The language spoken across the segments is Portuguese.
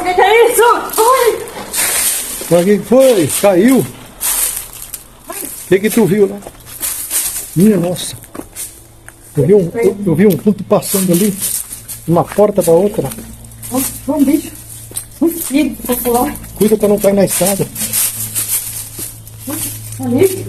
Nossa, que é isso? Ai! Mas o que foi? Caiu? O que tu viu lá? Minha nossa. Eu vi um vulto passando ali, de uma porta para outra. Nossa, foi um bicho. Um espírito popular. Cuida para não cair na estrada. Ali.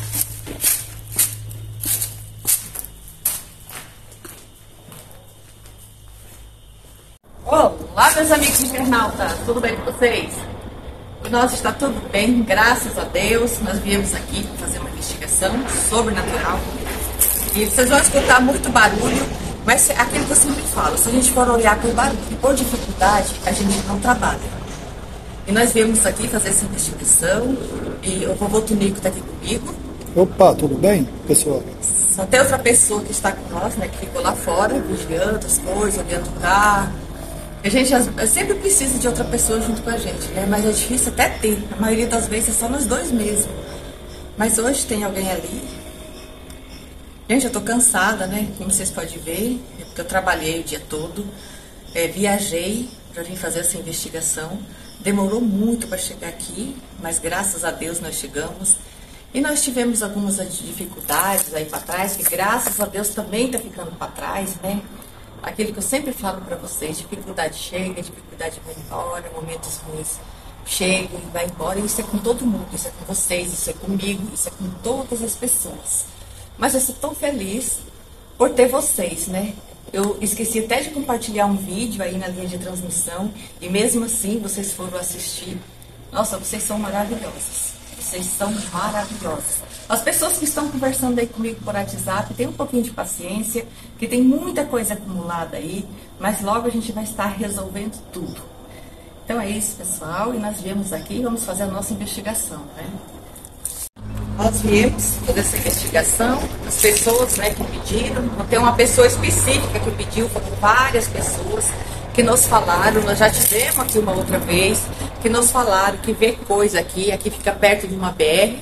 Olá, meus amigos internautas, tudo bem com vocês? Nós está tudo bem, graças a Deus. Nós viemos aqui fazer uma investigação sobrenatural e vocês vão escutar muito barulho, mas é aquilo que eu sempre falo: se a gente for olhar por barulho e por dificuldade, a gente não trabalha. E nós viemos aqui fazer essa investigação e o vovô Tunico está aqui comigo. Opa, tudo bem, pessoal? Só tem outra pessoa que está com nós, né, que ficou lá fora, vigiando as coisas, olhando o carro. A gente sempre precisa de outra pessoa junto com a gente, né? Mas é difícil até ter. A maioria das vezes é só nós dois mesmo. Mas hoje tem alguém ali. Gente, eu tô cansada, né? Como vocês podem ver, porque eu trabalhei o dia todo, viajei para vir fazer essa investigação. Demorou muito para chegar aqui, mas graças a Deus nós chegamos. E nós tivemos algumas dificuldades aí para trás, que graças a Deus também tá ficando para trás, né? Aquilo que eu sempre falo para vocês: dificuldade chega, dificuldade vai embora, momentos ruins chegam e vai embora. E isso é com todo mundo, isso é com vocês, isso é comigo, isso é com todas as pessoas. Mas eu estou tão feliz por ter vocês, né? Eu esqueci até de compartilhar um vídeo aí na linha de transmissão e mesmo assim vocês foram assistir. Nossa, vocês são maravilhosas. Vocês são maravilhosas. As pessoas que estão conversando aí comigo por WhatsApp, tenham um pouquinho de paciência, que tem muita coisa acumulada aí, mas logo a gente vai estar resolvendo tudo. Então é isso, pessoal, e nós viemos aqui e vamos fazer a nossa investigação, né? Nós viemos fazer essa investigação, as pessoas, né, que pediram, não tem uma pessoa específica que pediu, foram várias pessoas que nos falaram. Nós já tivemos aqui uma outra vez, que nos falaram que vê coisa aqui fica perto de uma BR,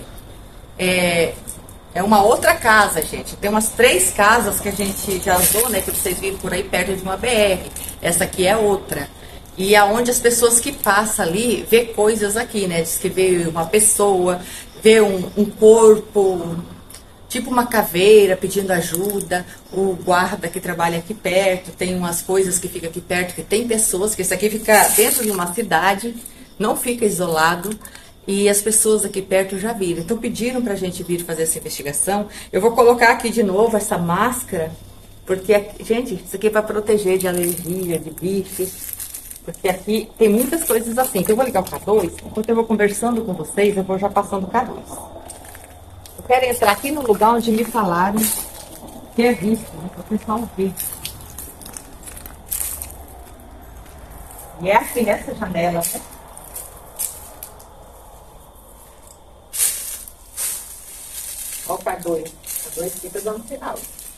é uma outra casa, gente. Tem umas 3 casas que a gente já andou, né, que vocês viram por aí perto de uma BR. Essa aqui é outra. E aonde as pessoas que passam ali vê coisas aqui, né? Diz que vê uma pessoa, vê um corpo, tipo uma caveira pedindo ajuda. O guarda que trabalha aqui perto, tem umas coisas que ficam aqui perto, que tem pessoas, que isso aqui fica dentro de uma cidade, não fica isolado. E as pessoas aqui perto já viram. Então pediram pra gente vir fazer essa investigação. Eu vou colocar aqui de novo essa máscara, porque, gente, isso aqui é para proteger de alergia, de bichos. Porque aqui tem muitas coisas assim. Então eu vou ligar o K2. Enquanto eu vou conversando com vocês, eu vou já passando o K2. Eu quero entrar aqui no lugar onde me falaram que é visto, né? Para o pessoal ver. E é aqui nessa janela, né? Olha o K2. O K2 fica dando sinal.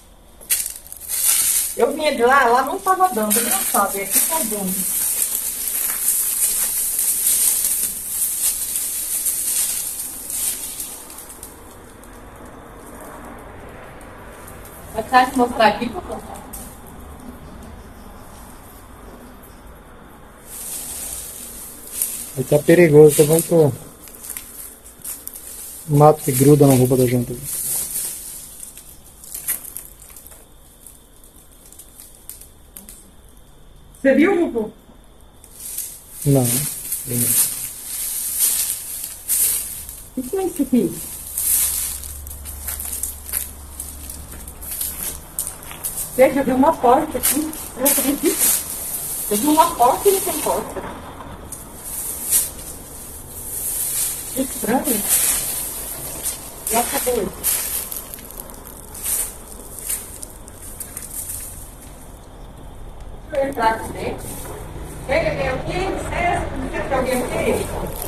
Eu vinha de lá não estava dando, não sabe? Aqui está dando. Vai te mostrar aqui, por favor. Aí tá perigoso, tá muito mato que gruda na roupa da janta. Você viu, Bubu? Não. O que é isso aqui? Você já viu uma porta aqui? Eu acredito. Você viu uma porta e não tem porta. Que estranho. E acabou. Deixa eu entrar aqui dentro. Tem alguém aqui? Tem alguém aqui?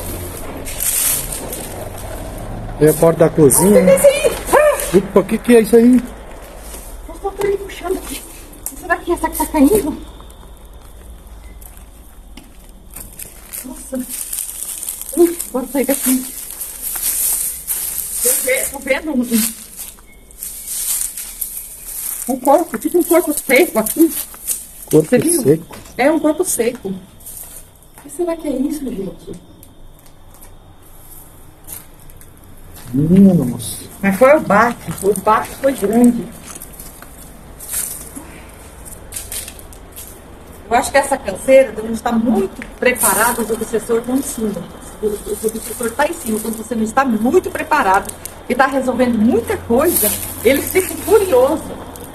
É a porta da cozinha. Opa, o que é isso aí? Eu tô me puxando aqui. Será que essa que tá caindo? Nossa. Vou sair daqui. Tô vendo um corpo, tipo um corpo seco aqui. Corpo seco? É um corpo seco. que será que é isso, gente? Nossa. Mas foi o baque foi grande. Eu acho que essa canseira não está muito preparada, os obsessores estão em cima. O obsessor está em cima, quando você não está muito preparado e está resolvendo muita coisa, eles ficam furiosos.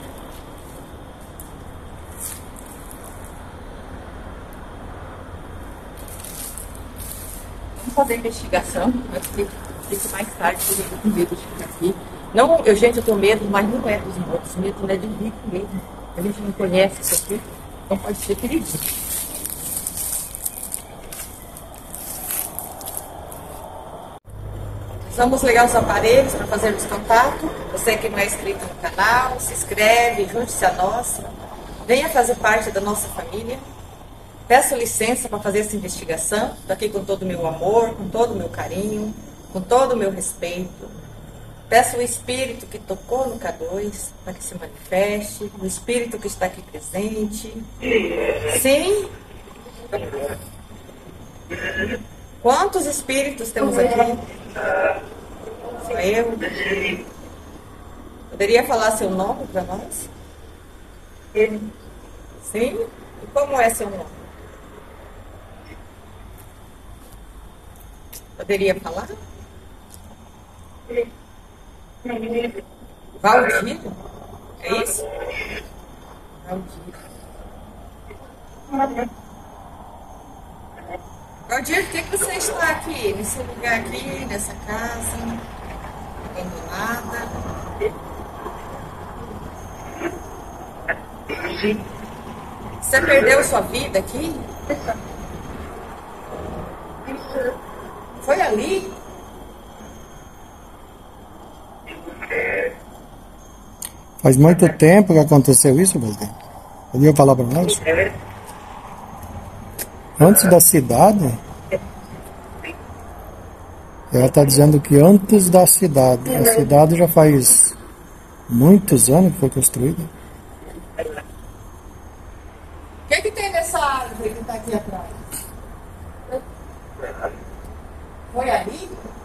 Vamos fazer a investigação, eu fico mais tarde, porque eu tô com medo de ficar aqui. Não, gente, eu tenho medo, mas não é dos mortos, medo não é de rico mesmo. A gente não conhece isso aqui, então pode ser perigoso. Vamos ligar os aparelhos para fazermos contato. Você que não é inscrito no canal, se inscreve, junte-se a nós. Venha fazer parte da nossa família. Peço licença para fazer essa investigação. Estou aqui com todo o meu amor, com todo o meu carinho, com todo o meu respeito. Peço o espírito que tocou no K2 para que se manifeste, o espírito que está aqui presente. Sim? Quantos espíritos temos aqui? Sou eu. Poderia falar seu nome para nós? Sim? E como é seu nome? Poderia falar? Valdir? É isso? Valdir. Valdir, por que você está aqui, nesse lugar aqui, nessa casa, abandonada? Você perdeu sua vida aqui? Foi ali? Faz muito tempo que aconteceu isso, Valdir. Podia falar para nós? Antes da cidade? Ela está dizendo que antes da cidade. A cidade já faz muitos anos que foi construída. O que tem nessa árvore que está aqui atrás? Foi ali?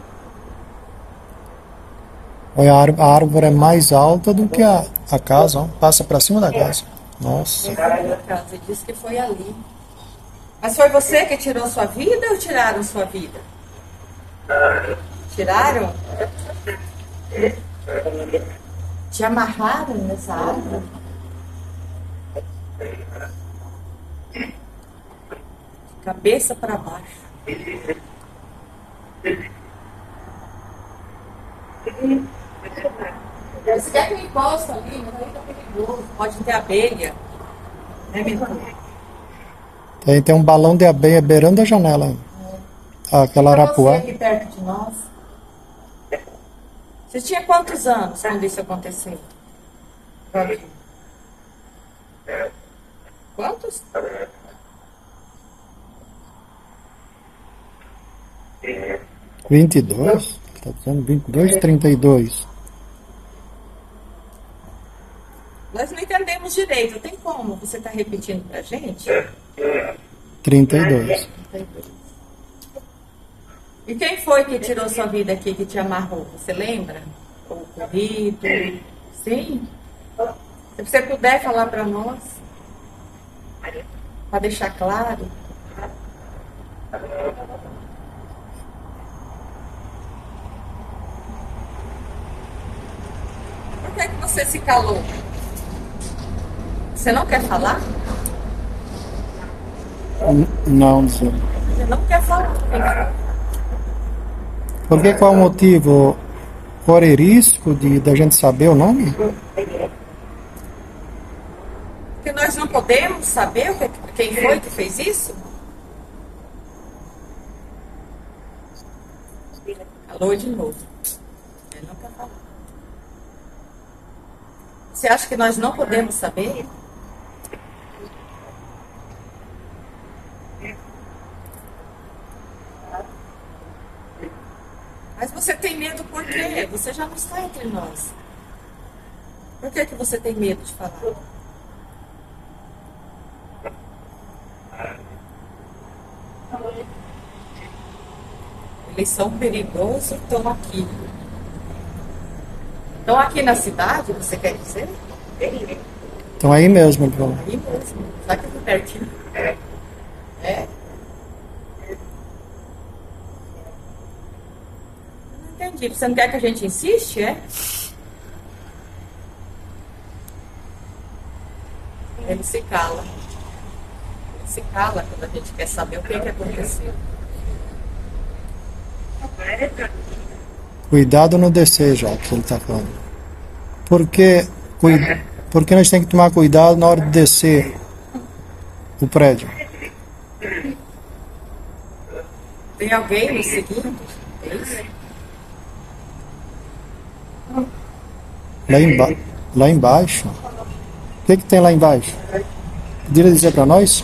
Olha, a árvore é mais alta do que a casa, ó. Passa para cima da casa. Nossa. Você disse que foi ali. Mas foi você que tirou sua vida ou tiraram sua vida? Tiraram? Te amarraram nessa árvore? De cabeça para baixo. Você quer que eu encoste ali, mas aí tá perigoso. Pode ter abelha. Né, minha filha? Tem um balão de abelha beirando a janela. Aquela arapuá. Você aqui perto de nós. Você tinha quantos anos quando isso aconteceu? Quantos? 22? Está dizendo 22, 32. Nós não entendemos direito. Tem como? Você está repetindo pra gente? 32. E quem foi que tirou sua vida aqui, que te amarrou? Você lembra? O corrido? Sim? Se você puder falar para nós, para deixar claro. Por que você se calou? Você não quer falar? Não, senhor. Você não quer falar. Por que, qual o motivo? Corre risco da gente saber o nome? Porque nós não podemos saber quem foi que fez isso? Alô de novo. Ele não quer falar. Você acha que nós não podemos saber? Mas você tem medo por quê? Você já não está entre nós. Por que você tem medo de falar? Eles são perigosos, estão aqui. Estão aqui na cidade, você quer dizer? Então aí mesmo, Bruno. Aí mesmo. Só que aqui pertinho. É. Não entendi. Você não quer que a gente insiste, é? Ele se cala. Ele se cala quando a gente quer saber o que aconteceu. Cuidado no descer, já que ele está falando. Porque nós temos que tomar cuidado na hora de descer o prédio. Tem alguém nos seguindo? É isso? Lá embaixo? O que tem lá embaixo? Poderia dizer para nós?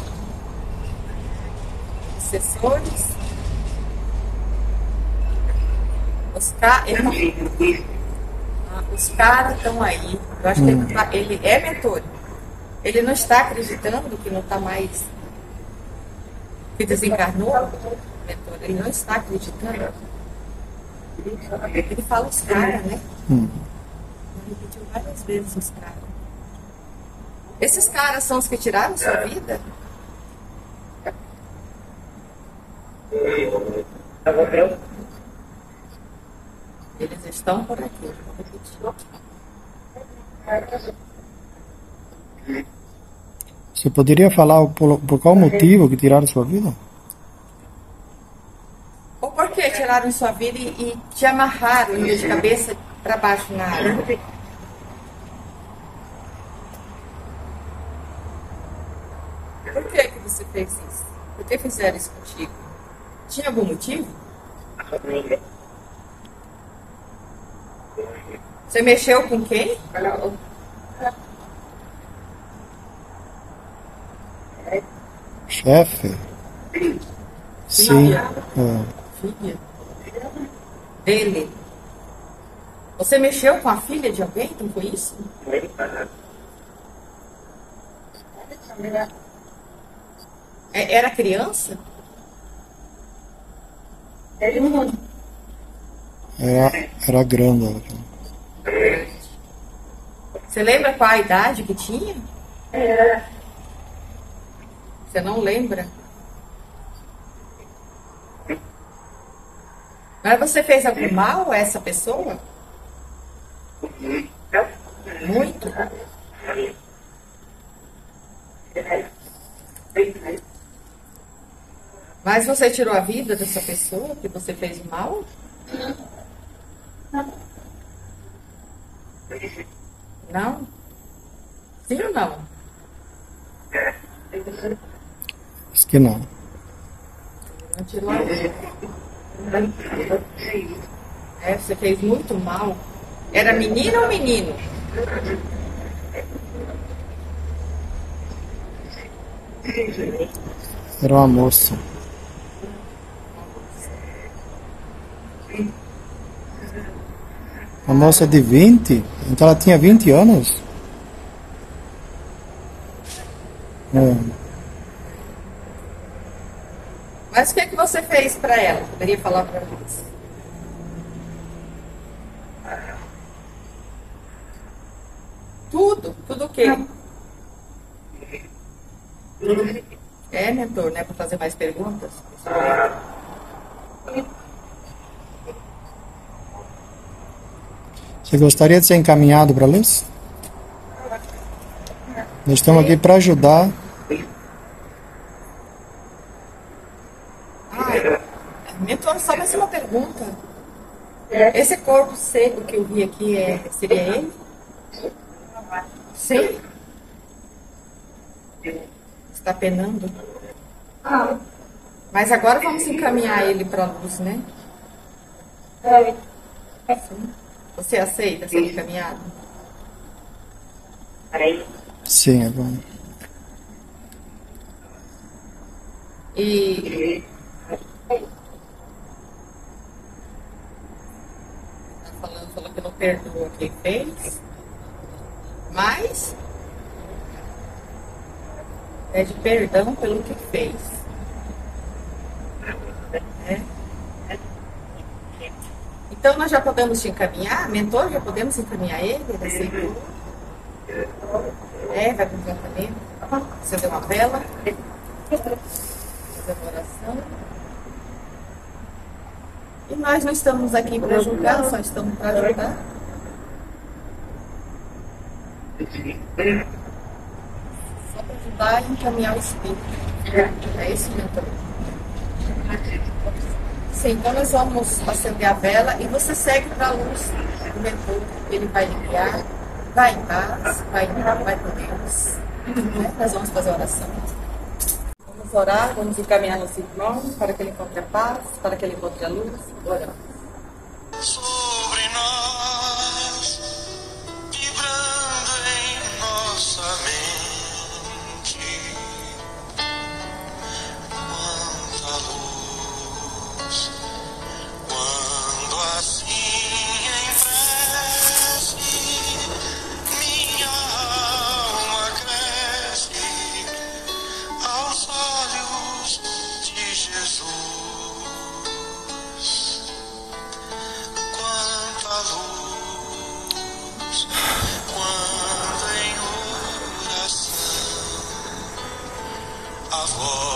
Assessores. Os caras estão aí. Eu acho que ele é mentor. Ele não está acreditando que não está mais. Que desencarnou. Mentor. Ele não está acreditando. Ele fala os caras, né? Ele repetiu várias vezes os caras. Esses caras são os que tiraram sua vida? Eles estão por aqui. Vou repetir. Você poderia falar por qual motivo que tiraram sua vida? Ou por que tiraram sua vida e te amarraram de cabeça para baixo na água? Por que você fez isso? Por que fizeram isso contigo? Tinha algum motivo? Você mexeu com quem? Chefe? Sim. Filha? Dele? Você mexeu com a filha de alguém? Então foi isso? Era criança? Era grande. Você lembra qual a idade que tinha? Você não lembra? Mas você fez algum mal a essa pessoa? Muito? Mas você tirou a vida dessa pessoa que você fez mal? Não? Sim ou não? Diz que não. Não tirou a vida. Você fez muito mal. Era menina ou menino? Era uma moça. Uma moça de 20? Então ela tinha 20 anos? Mas o que é que você fez para ela? Poderia falar para nós? Tudo? Tudo o quê? Mentor, né? Para fazer mais perguntas? Você gostaria de ser encaminhado para Luz? Nós estamos aqui para ajudar. Mentor, só mais uma pergunta. Esse corpo seco que eu vi aqui seria ele? Sim? Está penando? Mas agora vamos encaminhar ele para a luz, né? Sim. Você aceita ser encaminhado? Sim, é bom. E falou que não perdoa quem fez, mas pede perdão pelo que fez. Então nós já podemos te encaminhar, mentor, já podemos encaminhar ele aceitou. Vai com tratamento, acender uma vela, fazer uma oração. E nós não estamos aqui para julgar, só estamos para ajudar. Só para ajudar e encaminhar o espírito. É isso, mentor? Sim, então nós vamos acender a vela e você segue para a luz do mentor. Ele vai lhe guiar, vai em paz, vai com Deus. Nós vamos fazer a oração. Vamos orar, vamos encaminhar nosso irmão para que ele encontre a paz, para que ele encontre a luz. Oramos. Sobre nós, vibrando em nossa mente, quanta luz, quando assim em prece, minha alma cresce aos olhos de Jesus. Quanta luz, quando em oração a voz